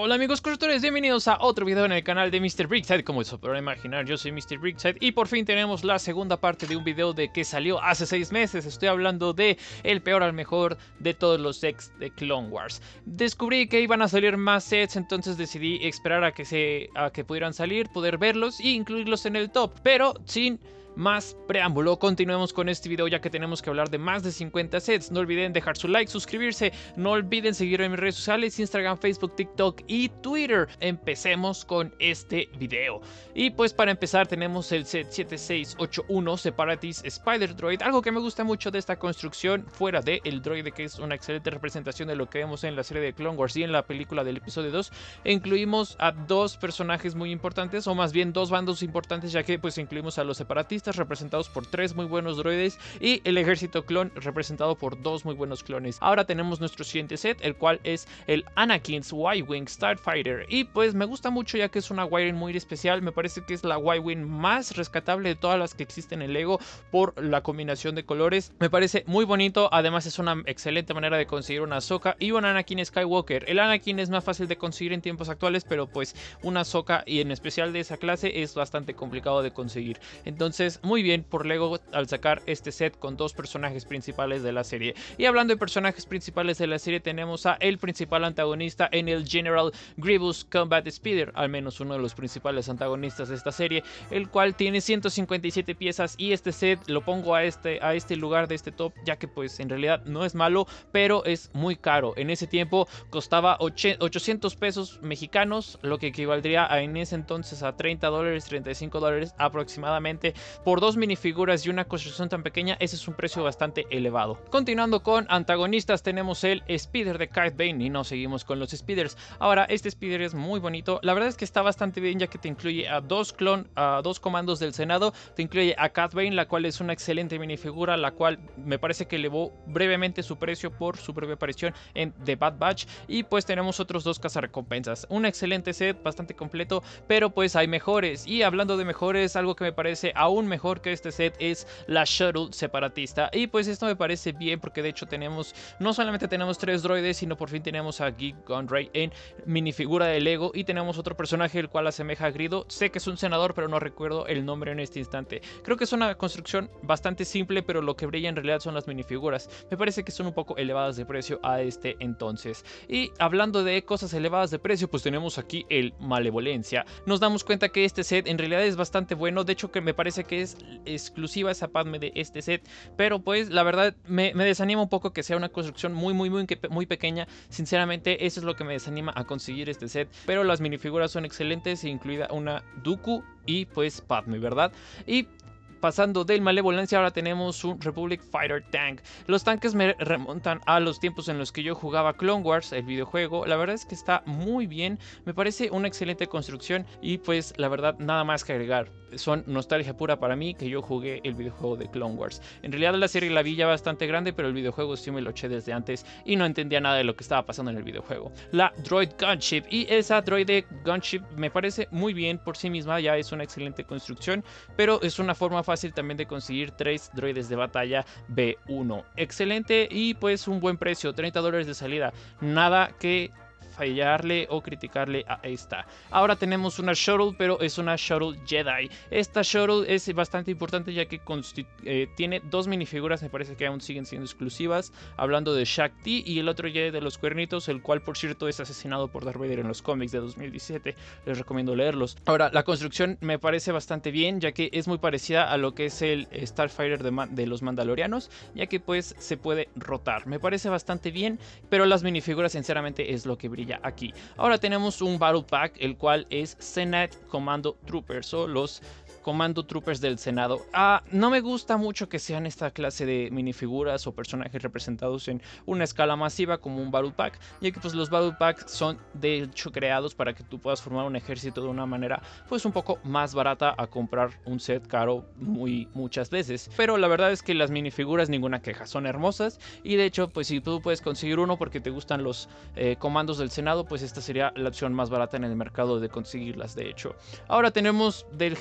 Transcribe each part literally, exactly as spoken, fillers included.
Hola amigos constructores, bienvenidos a otro video en el canal de míster Brickside. Como se podrán imaginar, yo soy míster Brickside y por fin tenemos la segunda parte de un video de que salió hace seis meses. Estoy hablando de el peor al mejor de todos los sets de Clone Wars. Descubrí que iban a salir más sets, entonces decidí esperar a que, se, a que pudieran salir, poder verlos e incluirlos en el top, pero sin más preámbulo, continuemos con este video ya que tenemos que hablar de más de cincuenta sets. No olviden dejar su like, suscribirse, no olviden seguirme en mis redes sociales, Instagram, Facebook, TikTok y Twitter. Empecemos con este video. Y pues para empezar tenemos el set siete seis ocho uno Separatist Spider Droid. Algo que me gusta mucho de esta construcción, fuera de el droide que es una excelente representación de lo que vemos en la serie de Clone Wars y en la película del episodio dos, incluimos a dos personajes muy importantes, o más bien dos bandos importantes, ya que pues incluimos a los separatistas representados por tres muy buenos droides y el ejército clon representado por dos muy buenos clones. Ahora tenemos nuestro siguiente set, el cual es el Anakin's Y-Wing Starfighter, y pues me gusta mucho ya que es una Y-Wing muy especial. Me parece que es la Y-Wing más rescatable de todas las que existen en Lego por la combinación de colores. Me parece muy bonito, además es una excelente manera de conseguir una Ahsoka y un Anakin Skywalker. El Anakin es más fácil de conseguir en tiempos actuales, pero pues una Ahsoka y en especial de esa clase es bastante complicado de conseguir. Entonces muy bien por Lego al sacar este set con dos personajes principales de la serie. Y hablando de personajes principales de la serie, tenemos a el principal antagonista en el General Grievous Combat Speeder, al menos uno de los principales antagonistas de esta serie, el cual tiene ciento cincuenta y siete piezas, y este set lo pongo a este, a este lugar de este top ya que pues en realidad no es malo, pero es muy caro. En ese tiempo costaba ochocientos pesos mexicanos, lo que equivaldría a, en ese entonces a treinta dólares, treinta y cinco dólares aproximadamente. Por dos minifiguras y una construcción tan pequeña, ese es un precio bastante elevado. Continuando con antagonistas, tenemos el Speeder de Cad Bane y nos seguimos con los Speeders. Ahora, este Speeder es muy bonito. La verdad es que está bastante bien ya que te incluye a dos clon, a dos comandos del Senado. Te incluye a Cad Bane, la cual es una excelente minifigura, la cual me parece que elevó brevemente su precio por su breve aparición en The Bad Batch. Y pues tenemos otros dos cazarrecompensas. Un excelente set, bastante completo, pero pues hay mejores. Y hablando de mejores, algo que me parece aún mejor que este set es la Shuttle Separatista, y pues esto me parece bien porque de hecho tenemos, no solamente tenemos tres droides, sino por fin tenemos a Geek Gunray en minifigura de Lego, y tenemos otro personaje el cual asemeja a Grido. Sé que es un senador, pero no recuerdo el nombre en este instante. Creo que es una construcción bastante simple, pero lo que brilla en realidad son las minifiguras. Me parece que son un poco elevadas de precio a este entonces. Y hablando de cosas elevadas de precio, pues tenemos aquí el Malevolencia. Nos damos cuenta que este set en realidad es bastante bueno, de hecho que me parece que es exclusiva esa Padme de este set, pero pues la verdad me, me desanima un poco que sea una construcción muy muy muy muy pequeña. Sinceramente eso es lo que me desanima a conseguir este set, pero las minifiguras son excelentes, incluida una Dooku y pues Padme, ¿verdad? Y pasando del Malevolencia, ahora tenemos un Republic Fighter Tank. Los tanques me remontan a los tiempos en los que yo jugaba Clone Wars, el videojuego. La verdad es que está muy bien, me parece una excelente construcción y pues la verdad nada más que agregar. Son nostalgia pura para mí que yo jugué el videojuego de Clone Wars. En realidad la serie la vi ya bastante grande, pero el videojuego sí me lo eché desde antes y no entendía nada de lo que estaba pasando en el videojuego. La Droid Gunship, y esa Droid Gunship me parece muy bien por sí misma, ya es una excelente construcción, pero es una forma fácil también de conseguir tres droides de batalla B uno. Excelente y pues un buen precio, treinta dólares de salida, nada que fallarle o criticarle a esta. Ahora tenemos una Shuttle, pero es una Shuttle Jedi. Esta Shuttle es bastante importante ya que eh, tiene dos minifiguras, me parece que aún siguen siendo exclusivas, hablando de Shaak Ti y el otro Jedi de los cuernitos, el cual por cierto es asesinado por Darth Vader en los cómics de dos mil diecisiete, les recomiendo leerlos. Ahora, la construcción me parece bastante bien ya que es muy parecida a lo que es el Starfighter de, de los Mandalorianos, ya que pues se puede rotar. Me parece bastante bien, pero las minifiguras sinceramente es lo que brilla aquí. Ahora tenemos un Battle Pack, el cual es Senate Commando Troopers, o los Commando Troopers del Senado. Ah, no me gusta mucho que sean esta clase de minifiguras o personajes representados en una escala masiva como un Battle Pack, ya que pues los Battle Packs son de hecho creados para que tú puedas formar un ejército de una manera pues un poco más barata a comprar un set caro muy muchas veces. Pero la verdad es que las minifiguras ninguna queja, son hermosas, y de hecho pues si tú puedes conseguir uno porque te gustan los eh, comandos del Senado, pues esta sería la opción más barata en el mercado de conseguirlas de hecho. Ahora tenemos del General Grievous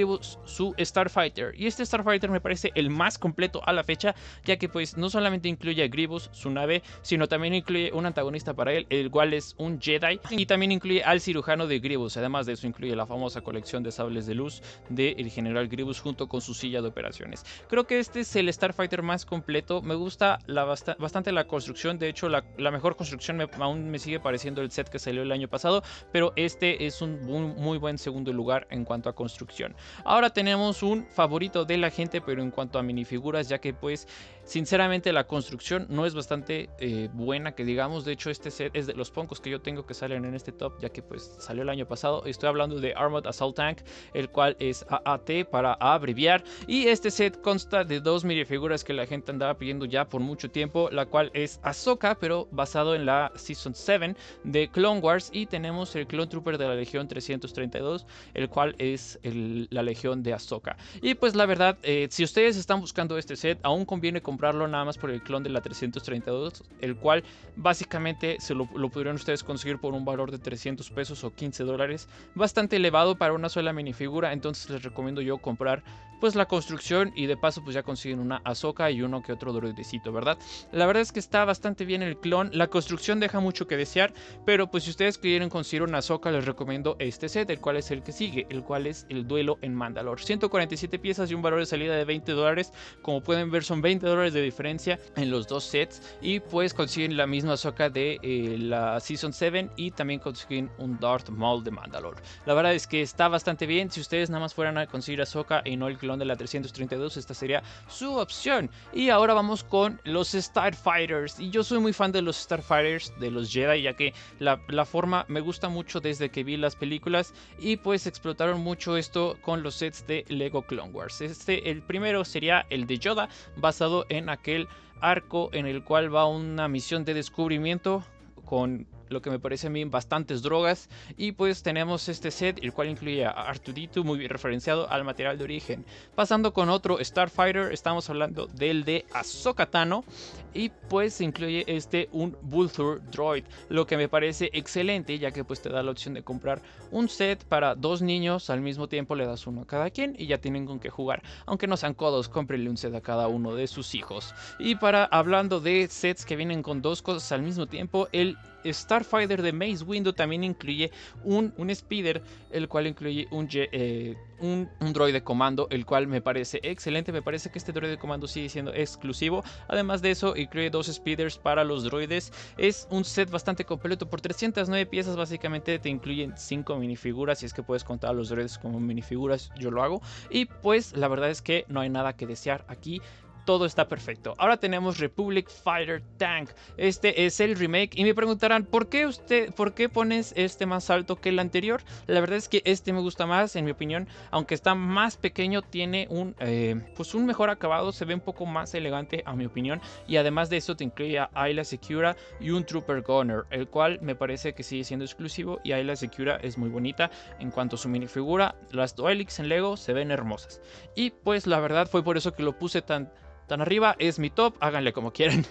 Grievous su Starfighter. Y este Starfighter me parece el más completo a la fecha, ya que pues no solamente incluye a Grievous, su nave, sino también incluye un antagonista para él, el cual es un Jedi, y también incluye al cirujano de Grievous. Además de eso incluye la famosa colección de sables de luz del general Grievous junto con su silla de operaciones. Creo que este es el Starfighter más completo. Me gusta la bast bastante la construcción. De hecho la, la mejor construcción me, aún me sigue pareciendo el set que salió el año pasado, pero este es un muy, muy buen segundo lugar en cuanto a construcción. Ahora tenemos un favorito de la gente, pero en cuanto a minifiguras, ya que pues sinceramente la construcción no es bastante eh, buena que digamos. De hecho este set es de los pocos que yo tengo que salen en este top, ya que pues salió el año pasado. Estoy hablando de Armored Assault Tank, el cual es A A T para abreviar, y este set consta de dos minifiguras que la gente andaba pidiendo ya por mucho tiempo, la cual es Ahsoka, pero basado en la Season siete de Clone Wars, y tenemos el Clone Trooper de la Legión trescientos treinta y dos, el cual es el, la Legión de Ahsoka. Y pues la verdad, eh, si ustedes están buscando este set, aún conviene comprarlo nada más por el clon de la trescientos treinta y dos, el cual básicamente se lo, lo podrían ustedes conseguir por un valor de trescientos pesos o quince dólares, bastante elevado para una sola minifigura. Entonces les recomiendo yo comprar pues la construcción, y de paso pues ya consiguen una Ahsoka y uno que otro droidecito, ¿verdad? La verdad es que está bastante bien el clon. La construcción deja mucho que desear, pero pues si ustedes quieren conseguir una Ahsoka, les recomiendo este set, el cual es el que sigue, el cual es el Duelo en Mandalore. ciento cuarenta y siete piezas y un valor de salida de veinte dólares. Como pueden ver, son veinte dólares de diferencia en los dos sets, y pues consiguen la misma Ahsoka de eh, la Season siete, y también consiguen un Darth Maul de Mandalore. La verdad es que está bastante bien. Si ustedes nada más fueran a conseguir Ahsoka y no el clon de la trescientos treinta y dos, esta sería su opción. Y ahora vamos con los Starfighters, y yo soy muy fan de los Starfighters de los Jedi, ya que la, la forma me gusta mucho desde que vi las películas, y pues explotaron mucho esto con los sets de Lego Clone Wars. Este, el primero sería el de Yoda, basado en aquel arco en el cual va una misión de descubrimiento con lo que me parece a mí bastantes drogas, y pues tenemos este set, el cual incluye a R dos D dos, muy bien referenciado al material de origen. Pasando con otro Starfighter, estamos hablando del de Ahsoka Tano, y pues incluye este un Vulture Droid, lo que me parece excelente, ya que pues te da la opción de comprar un set para dos niños, al mismo tiempo le das uno a cada quien y ya tienen con qué jugar. Aunque no sean codos, cómprenle un set a cada uno de sus hijos. Y para hablando de sets que vienen con dos cosas al mismo tiempo, el Starfighter de Mace Windu también incluye un, un speeder, el cual incluye un, eh, un, un droid de comando, el cual me parece excelente. Me parece que este droid de comando sigue siendo exclusivo. Además de eso, incluye dos speeders para los droides. Es un set bastante completo. Por trescientas nueve piezas básicamente te incluyen cinco minifiguras, si es que puedes contar a los droides como minifiguras, yo lo hago. Y pues la verdad es que no hay nada que desear aquí. Todo está perfecto. Ahora tenemos Republic Fighter Tank. Este es el remake, y me preguntarán ¿por qué usted, por qué pones este más alto que el anterior? La verdad es que este me gusta más, en mi opinión. Aunque está más pequeño, tiene un eh, pues un mejor acabado, se ve un poco más elegante a mi opinión, y además de eso te incluye a Ayla Secura y un Trooper Gunner, el cual me parece que sigue siendo exclusivo, y Ayla Secura es muy bonita en cuanto a su minifigura. Las Dualix en Lego se ven hermosas, y pues la verdad fue por eso que lo puse tan tan arriba. Es mi top, háganle como quieran.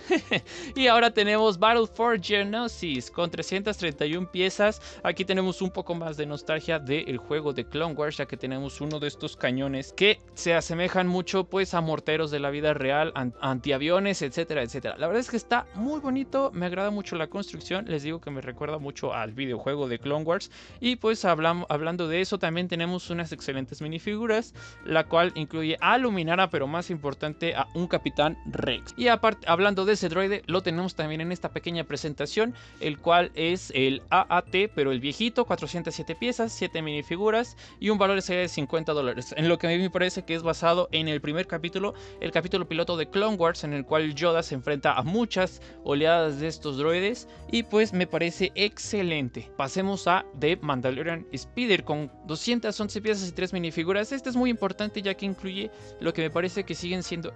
Y ahora tenemos Battle for Geonosis con trescientas treinta y una piezas. Aquí tenemos un poco más de nostalgia del juego de Clone Wars, ya que tenemos uno de estos cañones que se asemejan mucho pues a morteros de la vida real, antiaviones, etcétera, etcétera. La verdad es que está muy bonito, me agrada mucho la construcción. Les digo que me recuerda mucho al videojuego de Clone Wars. Y pues hablamos, hablando de eso, también tenemos unas excelentes minifiguras, la cual incluye a Luminara, pero más importante a un Capitán Rex. Y aparte, hablando de ese droide, lo tenemos también en esta pequeña presentación, el cual es el A A T, pero el viejito, cuatrocientas siete piezas, siete minifiguras y un valor de cincuenta dólares, en lo que a mí me parece que es basado en el primer capítulo, el capítulo piloto de Clone Wars, en el cual Yoda se enfrenta a muchas oleadas de estos droides, y pues me parece excelente. Pasemos a The Mandalorian Speeder con doscientas once piezas y tres minifiguras. Este es muy importante, ya que incluye lo que me parece que siguen siendo exclusivos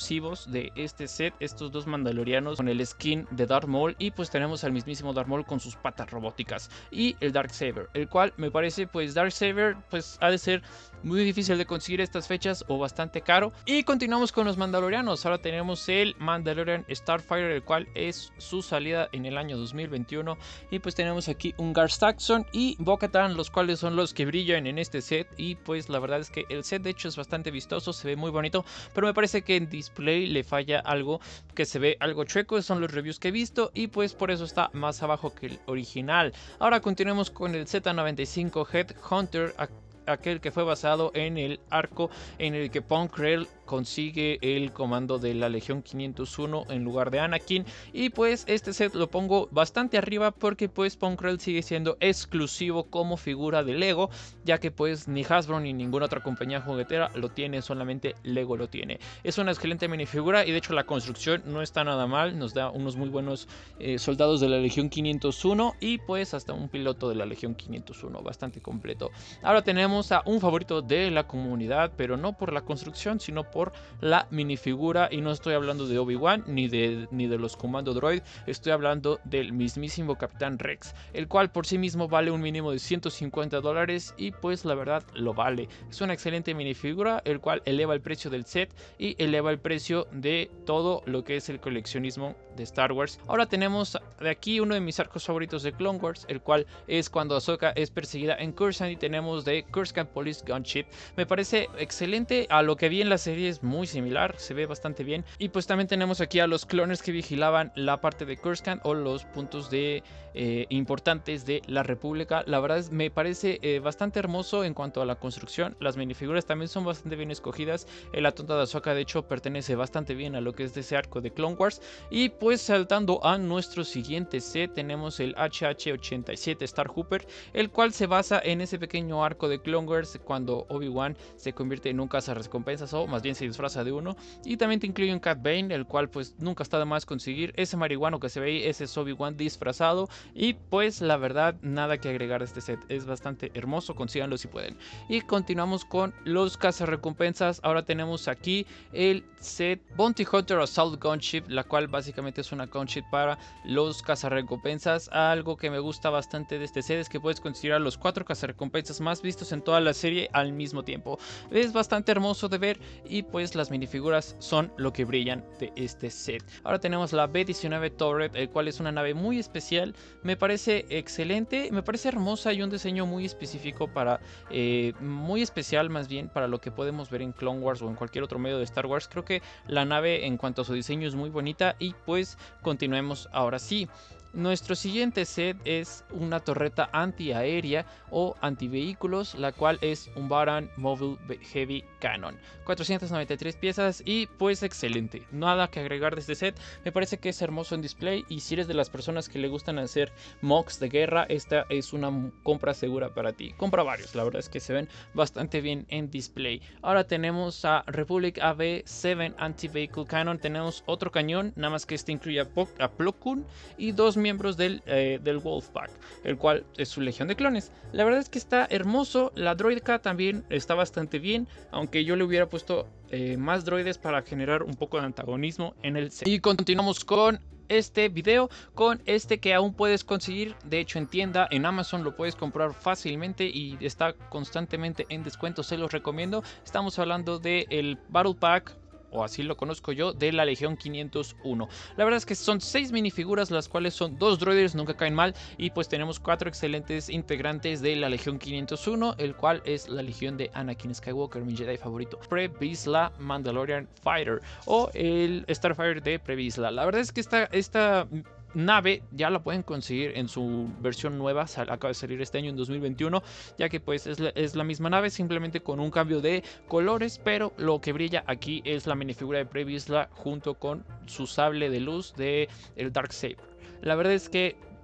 exclusivos de este set, estos dos mandalorianos con el skin de Darth Maul, y pues tenemos al mismísimo Darth Maul con sus patas robóticas y el Darksaber, el cual me parece pues Darksaber pues ha de ser muy difícil de conseguir estas fechas o bastante caro. Y continuamos con los mandalorianos. Ahora tenemos el Mandalorian Starfighter, el cual es su salida en el año dos mil veintiuno, y pues tenemos aquí un Gar Saxon y Bo-Katan, los cuales son los que brillan en este set. Y pues la verdad es que el set de hecho es bastante vistoso, se ve muy bonito, pero me parece que en display le falla algo, que se ve algo chueco. Son los reviews que he visto y pues por eso está más abajo que el original. Ahora continuemos con el Z noventa y cinco Headhunter, aquel que fue basado en el arco en el que Punk Krell consigue el comando de la Legión quinientos uno en lugar de Anakin. Y pues este set lo pongo bastante arriba porque pues Punk Krell sigue siendo exclusivo como figura de Lego, ya que pues ni Hasbro ni ninguna otra compañía juguetera lo tiene, solamente Lego lo tiene. Es una excelente minifigura y de hecho la construcción no está nada mal, nos da unos muy buenos eh, soldados de la Legión quinientos uno y pues hasta un piloto de la Legión quinientos uno, bastante completo. Ahora tenemos a un favorito de la comunidad, pero no por la construcción sino por la minifigura, y no estoy hablando de Obi-Wan ni de, ni de los Commando Droid, estoy hablando del mismísimo Capitán Rex, el cual por sí mismo vale un mínimo de ciento cincuenta dólares y pues la verdad lo vale. Es una excelente minifigura, el cual eleva el precio del set y eleva el precio de todo lo que es el coleccionismo de Star Wars. Ahora tenemos de aquí uno de mis arcos favoritos de Clone Wars, el cual es cuando Ahsoka es perseguida en Coruscant, y tenemos de Coruscant Police Gunship. Me parece excelente, a lo que vi en la serie es muy similar, se ve bastante bien. Y pues también tenemos aquí a los clones que vigilaban la parte de Coruscant o los puntos de eh, importantes de la República. La verdad es, me parece eh, bastante hermoso en cuanto a la construcción. Las minifiguras también son bastante bien escogidas. La tonta de Ahsoka de hecho pertenece bastante bien a lo que es de ese arco de Clone Wars. Y pues saltando a nuestro siguiente set, tenemos el H H ochenta y siete Star Hooper, el cual se basa en ese pequeño arco de Clone Wars cuando Obi-Wan se convierte en un cazarrecompensas, o más bien se disfraza de uno. Y también te incluye un Cat Bane, el cual pues nunca está de más conseguir. Ese marihuano que se ve ahí, ese es Obi-Wan disfrazado. Y pues la verdad nada que agregar a este set, es bastante hermoso, consíganlo si pueden. Y continuamos con los cazarrecompensas. Ahora tenemos aquí el set Bounty Hunter Assault Gunship, la cual básicamente es una gunship para los cazarrecompensas. Algo que me gusta bastante de este set es que puedes considerar los cuatro cazarrecompensas más vistos en toda la serie al mismo tiempo. Es bastante hermoso de ver y pues las minifiguras son lo que brillan de este set. Ahora tenemos la B diecinueve Turret, el cual es una nave muy especial. Me parece excelente, me parece hermosa y un diseño muy específico para, eh, muy especial más bien para lo que podemos ver en Clone Wars o en cualquier otro medio de Star Wars. Creo que la nave en cuanto a su diseño es muy bonita y pues continuemos ahora sí. Nuestro siguiente set es una torreta antiaérea o antivehículos, la cual es un Baran Mobile Heavy Cannon, cuatrocientas noventa y tres piezas y pues excelente, nada que agregar de este set. Me parece que es hermoso en display y si eres de las personas que le gustan hacer mocks de guerra, esta es una compra segura para ti. Compra varios, la verdad es que se ven bastante bien en display. Ahora tenemos a Republic A V siete Anti-Vehicle Cannon, tenemos otro cañón, nada más que este incluye a, a Plo Koon y dos miembros del, eh, del Wolfpack, el cual es su legión de clones. La verdad es que está hermoso. La droidca también está bastante bien, aunque yo le hubiera puesto eh, más droides para generar un poco de antagonismo en el set. Y continuamos con este video, con este que aún puedes conseguir, de hecho en tienda, en Amazon lo puedes comprar fácilmente y está constantemente en descuento, se los recomiendo. Estamos hablando del Battle Pack, o así lo conozco yo, de la Legión quinientos uno. La verdad es que son seis minifiguras, las cuales son dos droides, nunca caen mal, y pues tenemos cuatro excelentes integrantes de la Legión quinientos uno, el cual es la Legión de Anakin Skywalker, mi Jedi favorito, Pre Vizsla Mandalorian Fighter, o el Starfighter de Pre Vizsla. La verdad es que esta, esta nave ya la pueden conseguir en su versión nueva, acaba de salir este año en dos mil veintiuno, ya que pues es la, es la misma nave, simplemente con un cambio de colores, pero lo que brilla aquí es la minifigura de Pre Vizsla junto con su sable de luz de el Darksaber. La verdad es que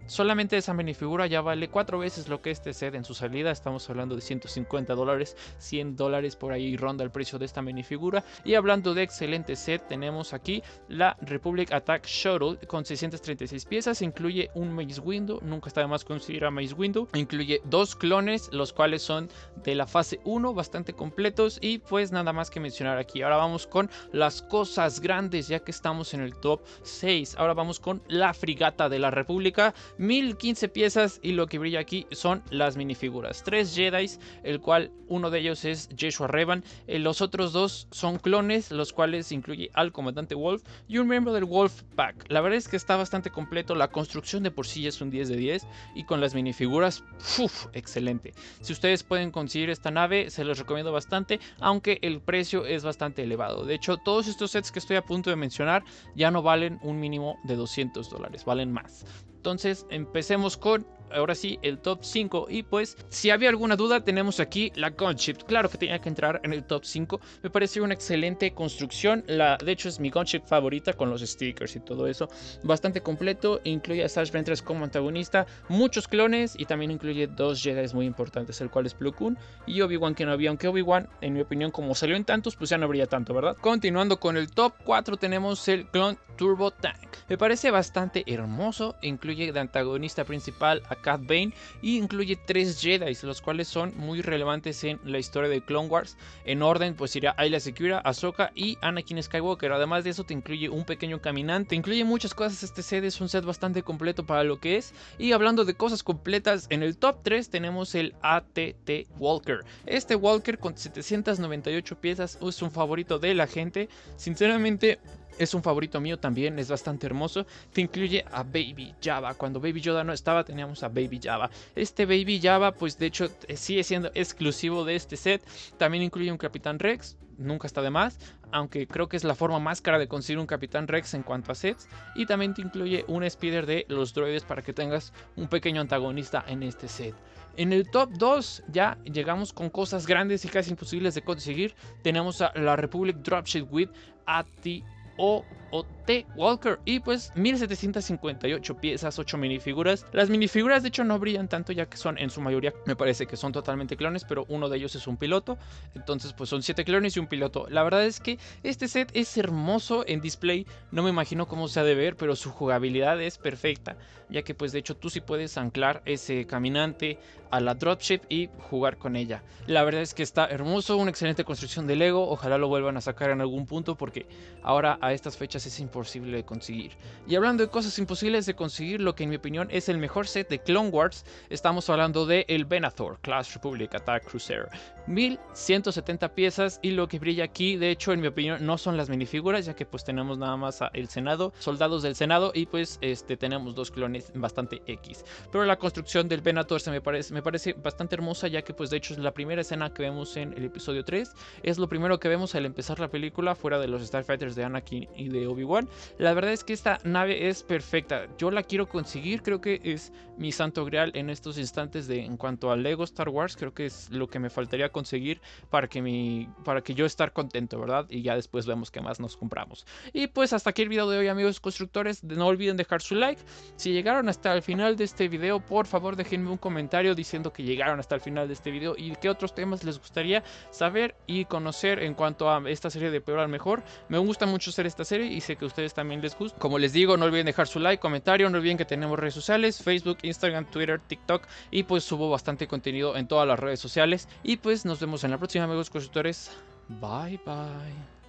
solamente esa minifigura ya vale cuatro veces lo que este set en su salida. Estamos hablando de ciento cincuenta dólares, cien dólares por ahí ronda el precio de esta minifigura. Y hablando de excelente set, tenemos aquí la Republic Attack Shuttle con seiscientas treinta y seis piezas. Incluye un Mace Windu, nunca está de más conseguir a Mace Windu. Incluye dos clones, los cuales son de la fase uno, bastante completos. Y pues nada más que mencionar aquí. Ahora vamos con las cosas grandes, ya que estamos en el top seis. Ahora vamos con la frigata de la República, mil quince piezas, y lo que brilla aquí son las minifiguras. Tres Jedi, el cual uno de ellos es Yeshua Revan. Eh, los otros dos son clones, los cuales incluye al comandante Wolf y un miembro del Wolf Pack. La verdad es que está bastante completo. La construcción de por sí es un diez de diez, y con las minifiguras, uf, excelente. Si ustedes pueden conseguir esta nave, se los recomiendo bastante, aunque el precio es bastante elevado. De hecho, todos estos sets que estoy a punto de mencionar ya no valen un mínimo de doscientos dólares, valen más. Entonces empecemos con, ahora sí, el top cinco. Y pues, si había alguna duda, tenemos aquí la Gunship. Claro que tenía que entrar en el top cinco. Me pareció una excelente construcción. La, de hecho, es mi Gunship favorita, con los stickers y todo eso. Bastante completo. Incluye a Sash Ventress como antagonista, muchos clones, y también incluye dos Jedi muy importantes, el cual es Plo Koon y Obi-Wan Kenobi. Aunque Obi-Wan, en mi opinión, como salió en tantos, pues ya no brilla tanto, ¿verdad? Continuando con el top cuatro, tenemos el Clone Turbo Tank. Me parece bastante hermoso. Incluye de antagonista principal a Cad Bane, y incluye tres Jedi, los cuales son muy relevantes en la historia de Clone Wars. En orden, pues irá Ayla Secura, Ahsoka y Anakin Skywalker. Además de eso, te incluye un pequeño caminante, te incluye muchas cosas. Este set es un set bastante completo para lo que es. Y hablando de cosas completas, en el top tres tenemos el A T T Walker. Este Walker con setecientas noventa y ocho piezas es un favorito de la gente. Sinceramente, es un favorito mío también, es bastante hermoso. Te incluye a Baby Jabba. Cuando Baby Yoda no estaba, teníamos a Baby Jabba. Este Baby Jabba, pues de hecho sigue siendo exclusivo de este set. También incluye un Capitán Rex, nunca está de más, aunque creo que es la forma más cara de conseguir un Capitán Rex en cuanto a sets. Y también te incluye un speeder de los droides para que tengas un pequeño antagonista en este set. En el top dos ya llegamos con cosas grandes y casi imposibles de conseguir. Tenemos a la Republic Dropship with A T O O T Walker, y pues mil setecientas cincuenta y ocho piezas, ocho minifiguras. Las minifiguras de hecho no brillan tanto, ya que son en su mayoría, me parece que son totalmente clones, pero uno de ellos es un piloto. Entonces pues son siete clones y un piloto. La verdad es que este set es hermoso en display. No me imagino cómo se ha de ver, pero su jugabilidad es perfecta, ya que pues de hecho tú sí puedes anclar ese caminante a la dropship y jugar con ella. La verdad es que está hermoso, una excelente construcción de Lego. Ojalá lo vuelvan a sacar en algún punto, porque ahora a estas fechas es imposible de conseguir. Y hablando de cosas imposibles de conseguir, lo que en mi opinión es el mejor set de Clone Wars, estamos hablando de el Venator Class Republic Attack Cruiser. mil ciento setenta piezas, y lo que brilla aquí, de hecho en mi opinión, no son las minifiguras, ya que pues tenemos nada más a el Senado, soldados del Senado, y pues este tenemos dos clones bastante X. Pero la construcción del Venator se me parece, me parece bastante hermosa, ya que pues de hecho es la primera escena que vemos en el episodio tres. Es lo primero que vemos al empezar la película, fuera de los Starfighters de Anakin y de Obi-Wan. La verdad es que esta nave es perfecta. Yo la quiero conseguir, creo que es mi santo grial en estos instantes de en cuanto a Lego Star Wars. Creo que es lo que me faltaría conseguir para que, mi, para que yo estar contento, ¿verdad? Y ya después vemos qué más nos compramos. Y pues hasta aquí el video de hoy, amigos constructores. No olviden dejar su like. Si llegaron hasta el final de este video, por favor déjenme un comentario diciendo que llegaron hasta el final de este video y qué otros temas les gustaría saber y conocer en cuanto a esta serie de Peor al Mejor. Me gusta mucho hacer esta serie y sé que a ustedes también les gusta. Como les digo, no olviden dejar su like, comentario, no olviden que tenemos redes sociales, Facebook, Instagram, Twitter, TikTok, y pues subo bastante contenido en todas las redes sociales. Y pues nos vemos en la próxima, amigos constructores. Bye bye.